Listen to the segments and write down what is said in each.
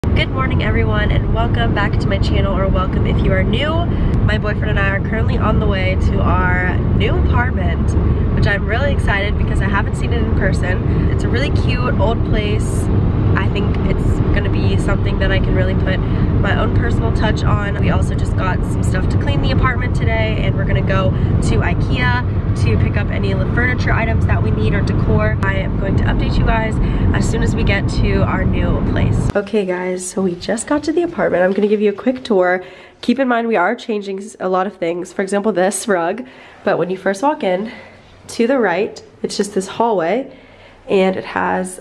Good morning everyone and welcome back to my channel, or welcome if you are new. My boyfriend and I are currently on the way to our new apartment, which I'm really excited because I haven't seen it in person. It's a really cute old place. I think it's gonna be something that I can really put my own personal touch on. We also just got some stuff to clean the apartment today, and we're gonna go to IKEA to pick up any furniture items that we need or decor. I am going to update you guys as soon as we get to our new place. Okay guys, so we just got to the apartment. I'm gonna give you a quick tour. Keep in mind we are changing a lot of things. For example, this rug, but when you first walk in, to the right, it's just this hallway, and it has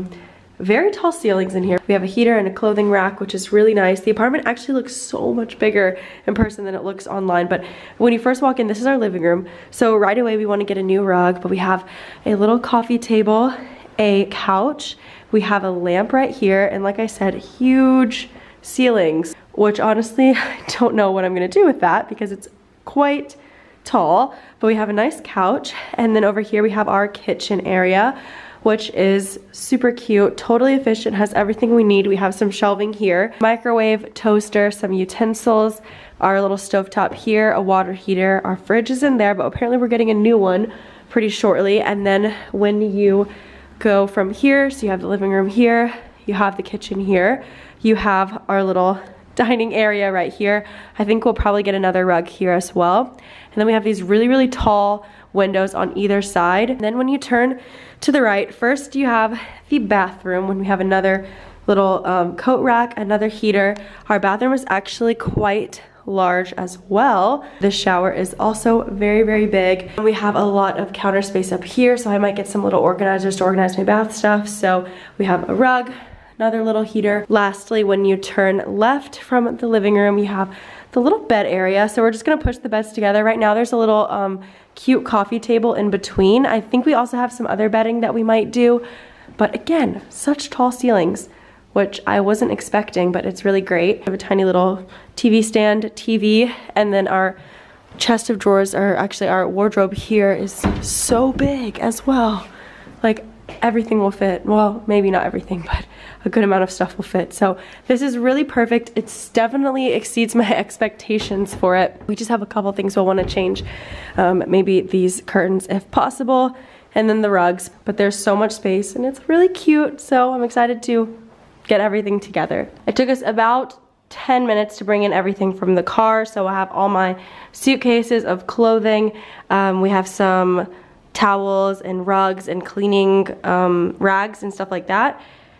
very tall ceilings in here. We have a heater and a clothing rack, which is really nice. The apartment actually looks so much bigger in person than it looks online, but when you first walk in, this is our living room. So right away we want to get a new rug, but we have a little coffee table, a couch, we have a lamp right here, and like I said, huge ceilings, which honestly I don't know what I'm gonna do with that because it's quite tall. But we have a nice couch, and then over here we have our kitchen area, which is super cute, totally efficient, has everything we need. We have some shelving here, microwave, toaster, some utensils, our little stovetop here, a water heater. Our fridge is in there, but apparently we're getting a new one pretty shortly. And then when you go from here, so you have the living room here, you have the kitchen here, you have our little dining area right here. I think we'll probably get another rug here as well. And then we have these really, really tall windows on either side. And then when you turn to the right, first you have the bathroom, when we have another little coat rack, another heater. Our bathroom is actually quite large as well. The shower is also very, very big. And we have a lot of counter space up here, so I might get some little organizers to organize my bath stuff. So we have a rug, another little heater. Lastly, when you turn left from the living room, you have the little bed area. So we're just gonna push the beds together. Right now there's a little cute coffee table in between. I think we also have some other bedding that we might do, but again, such tall ceilings, which I wasn't expecting, but it's really great. We have a tiny little TV stand, TV, and then our chest of drawers, or actually our wardrobe here, is so big as well. Like, everything will fit. Well, maybe not everything, but a good amount of stuff will fit. So this is really perfect. It's definitely exceeds my expectations for it. We just have a couple things we'll want to change. Maybe these curtains if possible, and then the rugs, but there's so much space and it's really cute. So I'm excited to get everything together. It took us about 10 minutes to bring in everything from the car. So I have all my suitcases of clothing. We have some towels and rugs and cleaning rags and stuff like that.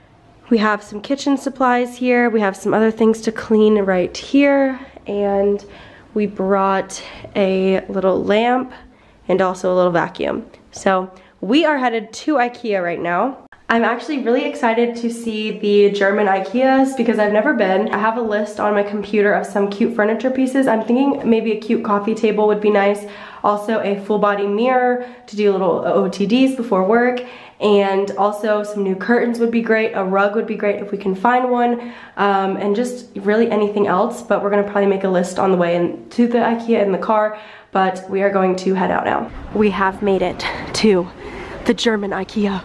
We have some kitchen supplies here. We have some other things to clean right here. And we brought a little lamp and also a little vacuum. So we are headed to IKEA right now. I'm actually really excited to see the German IKEAs because I've never been. I have a list on my computer of some cute furniture pieces. I'm thinking maybe a cute coffee table would be nice. Also a full body mirror to do little OOTDs before work. And also some new curtains would be great. A rug would be great if we can find one. And just really anything else. But we're gonna probably make a list on the way to the IKEA in the car. But we are going to head out now. We have made it to the German IKEA.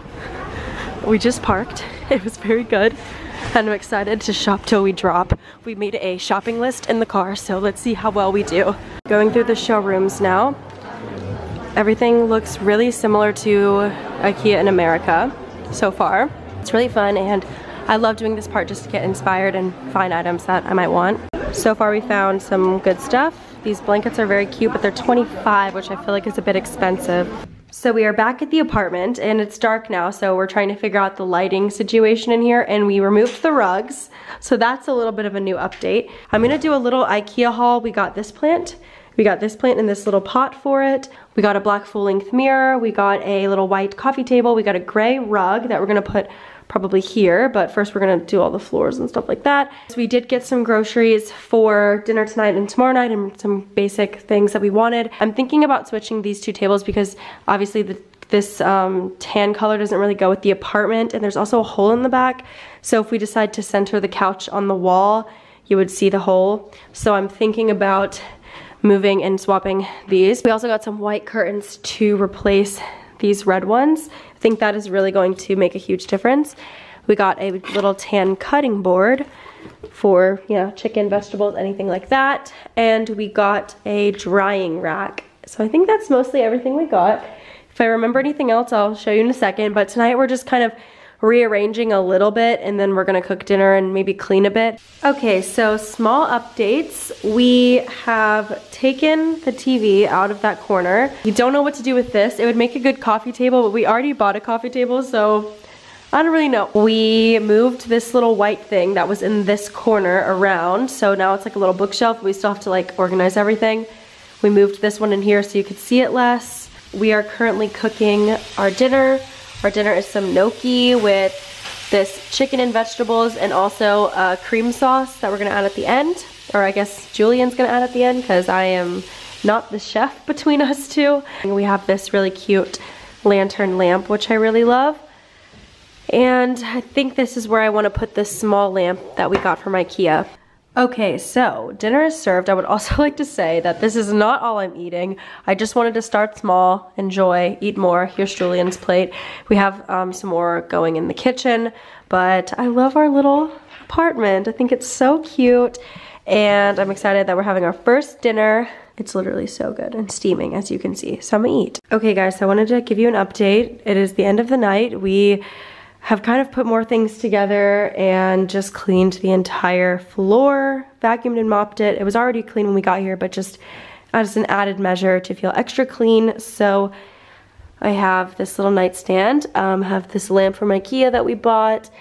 We just parked. It was very good, and I'm excited to shop till we drop. We made a shopping list in the car, so let's see how well we do. Going through the showrooms now. Everything looks really similar to IKEA in America so far. It's really fun, and I love doing this part just to get inspired and find items that I might want. So far we found some good stuff. These blankets are very cute, but they're $25, which I feel like is a bit expensive. So we are back at the apartment, and it's dark now, so we're trying to figure out the lighting situation in here, and we removed the rugs, so that's a little bit of a new update. I'm gonna do a little IKEA haul. We got this plant. We got this plant in this little pot for it. We got a black full-length mirror. We got a little white coffee table. We got a gray rug that we're gonna put probably here, but first we're gonna do all the floors and stuff like that. So we did get some groceries for dinner tonight and tomorrow night, and some basic things that we wanted. I'm thinking about switching these two tables because obviously this tan color doesn't really go with the apartment, and there's also a hole in the back. So if we decide to center the couch on the wall, you would see the hole. So I'm thinking about moving and swapping these. We also got some white curtains to replace these red ones. I think that is really going to make a huge difference. We got a little tan cutting board for, yeah, chicken, vegetables, anything like that. And we got a drying rack. So I think that's mostly everything we got. If I remember anything else, I'll show you in a second. But tonight we're just kind of rearranging a little bit, and then we're gonna cook dinner and maybe clean a bit. Okay, so small updates. We have taken the TV out of that corner. We don't know what to do with this. It would make a good coffee table, but we already bought a coffee table, so I don't really know. We moved this little white thing that was in this corner around, so now it's like a little bookshelf. We still have to like organize everything. We moved this one in here so you could see it less. We are currently cooking our dinner. Our dinner is some gnocchi with this chicken and vegetables, and also a cream sauce that we're gonna add at the end. Or I guess Julian's gonna add at the end because I am not the chef between us two. And we have this really cute lantern lamp, which I really love. And I think this is where I wanna put this small lamp that we got from IKEA. Okay, so dinner is served. I would also like to say that this is not all I'm eating. I just wanted to start small, enjoy, eat more. Here's Julian's plate. We have some more going in the kitchen, but I love our little apartment. I think it's so cute, and I'm excited that we're having our first dinner. It's literally so good and steaming, as you can see, so I'm gonna eat. Okay guys, so I wanted to give you an update. It is the end of the night. We have kind of put more things together and just cleaned the entire floor, vacuumed and mopped it. It was already clean when we got here, but just as an added measure to feel extra clean. So I have this little nightstand, have this lamp from IKEA that we bought,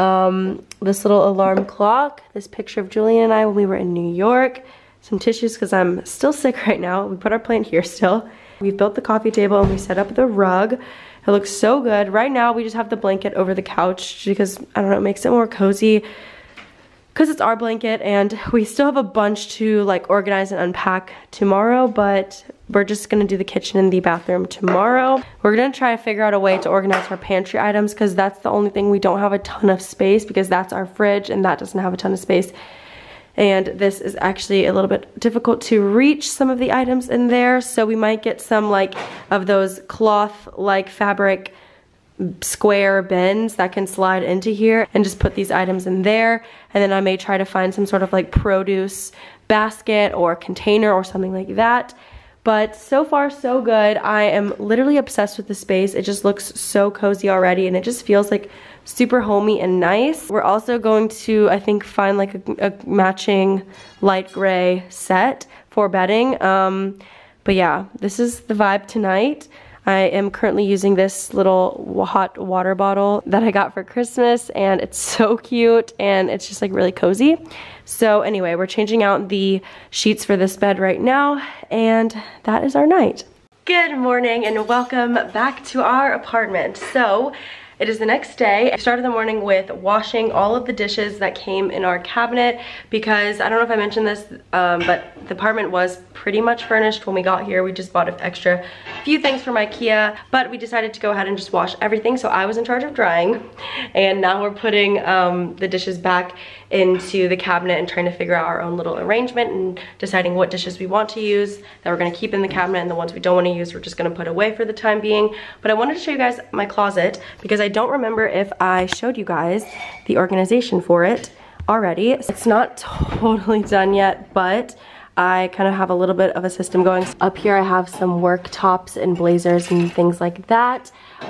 this little alarm clock, this picture of Julian and I when we were in New York, some tissues because I'm still sick right now. We put our plant here still. We've built the coffee table and we set up the rug. It looks so good. Right now we just have the blanket over the couch because, I don't know, it makes it more cozy because it's our blanket, and we still have a bunch to like organize and unpack tomorrow, but we're just gonna do the kitchen and the bathroom tomorrow. We're gonna try to figure out a way to organize our pantry items because that's the only thing we don't have a ton of space, because that's our fridge and that doesn't have a ton of space. And this is actually a little bit difficult to reach some of the items in there, so we might get some like of those cloth like fabric square bins that can slide into here and just put these items in there. And then I may try to find some sort of like produce basket or container or something like that. But so far so good. I am literally obsessed with the space. It just looks so cozy already, and it just feels like super homey and nice. We're also going to, I think, find like a matching light gray set for bedding. But yeah, this is the vibe tonight. I am currently using this little hot water bottle that I got for Christmas, and it's so cute and it's just like really cozy. So anyway, we're changing out the sheets for this bed right now, and that is our night. Good morning and welcome back to our apartment. So it is the next day. I started the morning with washing all of the dishes that came in our cabinet because I don't know if I mentioned this, but the apartment was pretty much furnished when we got here. We just bought an extra few things from IKEA, but we decided to go ahead and just wash everything. So I was in charge of drying, and now we're putting the dishes back into the cabinet and trying to figure out our own little arrangement and deciding what dishes we want to use that we're gonna keep in the cabinet, and the ones we don't want to use we're just gonna put away for the time being. But I wanted to show you guys my closet because I don't remember if I showed you guys the organization for it already. It's not totally done yet, but I kind of have a little bit of a system going. Up here I have some work tops and blazers and things like that.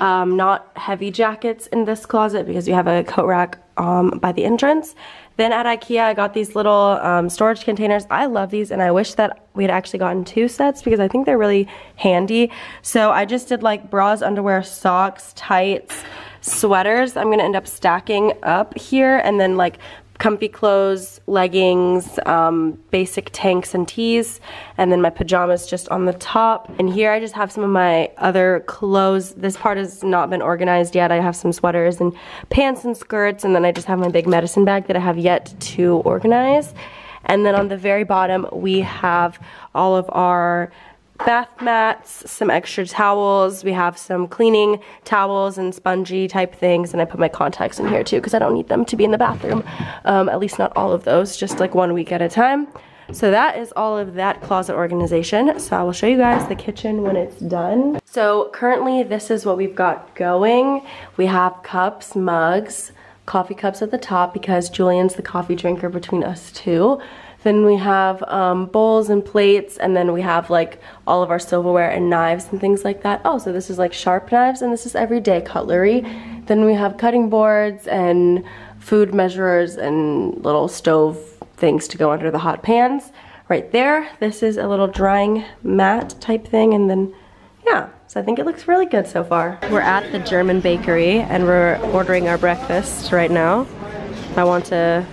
Not heavy jackets in this closet because we have a coat rack by the entrance. Then at IKEA I got these little storage containers. I love these, and I wish that we had actually gotten 2 sets because I think they're really handy. So I just did like bras, underwear, socks, tights, sweaters. I'm gonna end up stacking up here, and then like comfy clothes, leggings, basic tanks and tees, and then my pajamas just on the top. And here I just have some of my other clothes. This part has not been organized yet. I have some sweaters and pants and skirts, and then I just have my big medicine bag that I have yet to organize. And then on the very bottom we have all of our bath mats, some extra towels. We have some cleaning towels and spongy type things, and I put my contacts in here too because I don't need them to be in the bathroom. At least not all of those, just like 1 week at a time. So that is all of that closet organization. So I will show you guys the kitchen when it's done. So currently this is what we've got going. We have cups, mugs, coffee cups at the top because Julian's the coffee drinker between us two. Then we have bowls and plates, and then we have like all of our silverware and knives and things like that. Oh, so this is like sharp knives, and this is everyday cutlery. Then we have cutting boards and food measurers and little stove things to go under the hot pans. Right there, this is a little drying mat type thing, and then yeah, so I think it looks really good so far. We're at the German bakery and we're ordering our breakfast right now. I want a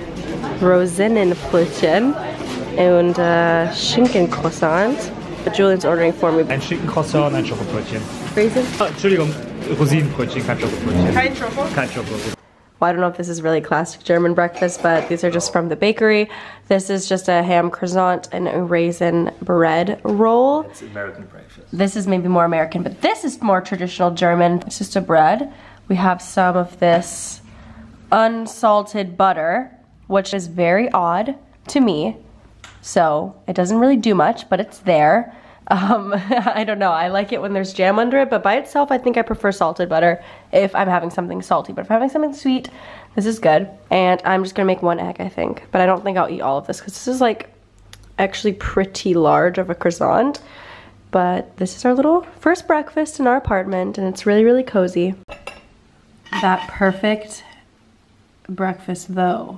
Rosinnenbrötchen and Schinkencroissant. Julian's ordering for me. Ein Schinkencroissant, ein Schokobrötchen. Raisin? Oh, Entschuldigung, Rosinenbrötchen, kein Schokobrötchen. Kein Schoko? Kein Schoko. Well, I don't know if this is really classic German breakfast, but these are just from the bakery. This is just a ham croissant and a raisin bread roll. It's American breakfast. This is maybe more American, but this is more traditional German. It's just a bread. We have some of this unsalted butter, which is very odd to me. So it doesn't really do much, but it's there. I don't know, I like it when there's jam under it, but by itself I think I prefer salted butter if I'm having something salty. But if I'm having something sweet, this is good. And I'm just gonna make one egg, I think. But I don't think I'll eat all of this because this is like actually pretty large of a croissant. But this is our little first breakfast in our apartment, and it's really, really cozy. That perfect breakfast though.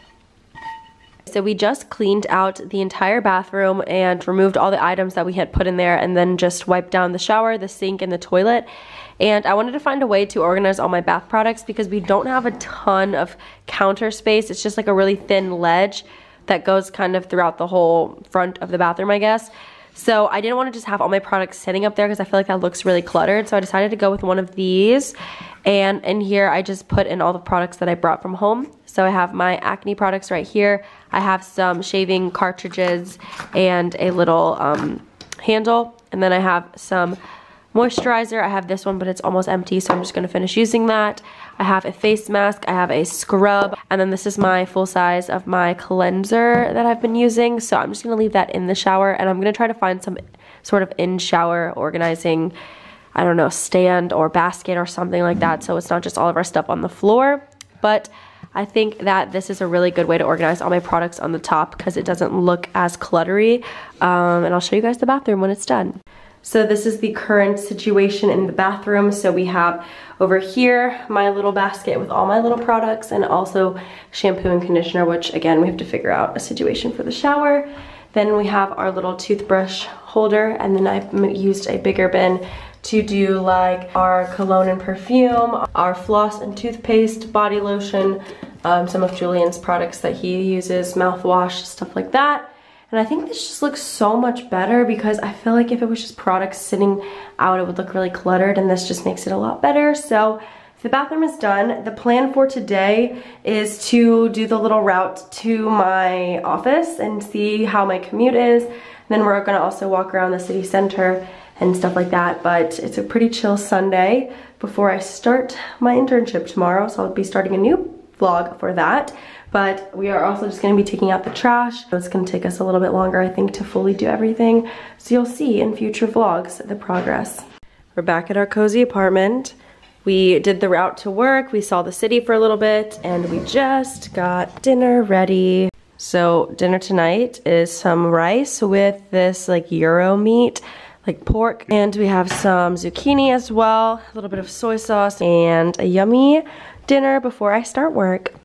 So we just cleaned out the entire bathroom and removed all the items that we had put in there, and then just wiped down the shower, the sink, and the toilet. And I wanted to find a way to organize all my bath products because we don't have a ton of counter space. It's just like a really thin ledge that goes kind of throughout the whole front of the bathroom, I guess. So I didn't want to just have all my products sitting up there because I feel like that looks really cluttered. So I decided to go with one of these. And in here, I just put in all the products that I brought from home. So I have my acne products right here. I have some shaving cartridges and a little handle. And then I have some moisturizer. I have this one, but it's almost empty, so I'm just going to finish using that. I have a face mask. I have a scrub. And then this is my full size of my cleanser that I've been using. So I'm just going to leave that in the shower. And I'm going to try to find some sort of in-shower organizing, I don't know, stand or basket or something like that, so it's not just all of our stuff on the floor. But I think that this is a really good way to organize all my products on the top because it doesn't look as cluttery. And I'll show you guys the bathroom when it's done. So this is the current situation in the bathroom. So we have over here my little basket with all my little products, and also shampoo and conditioner, which again, we have to figure out a situation for the shower. Then we have our little toothbrush holder, and then I've used a bigger bin to do like our cologne and perfume, our floss and toothpaste, body lotion, some of Julian's products that he uses, mouthwash, stuff like that. And I think this just looks so much better because I feel like if it was just products sitting out, it would look really cluttered, and this just makes it a lot better. So the bathroom is done. The plan for today is to do the little route to my office and see how my commute is. And then we're gonna also walk around the city center and stuff like that. But it's a pretty chill Sunday before I start my internship tomorrow. So I'll be starting a new vlog for that. But we are also just gonna be taking out the trash. It's gonna take us a little bit longer, I think, to fully do everything. So you'll see in future vlogs the progress. We're back at our cozy apartment. We did the route to work, we saw the city for a little bit, and we just got dinner ready. So dinner tonight is some rice with this like gyro meat, like pork, and we have some zucchini as well, a little bit of soy sauce, and a yummy dinner before I start work.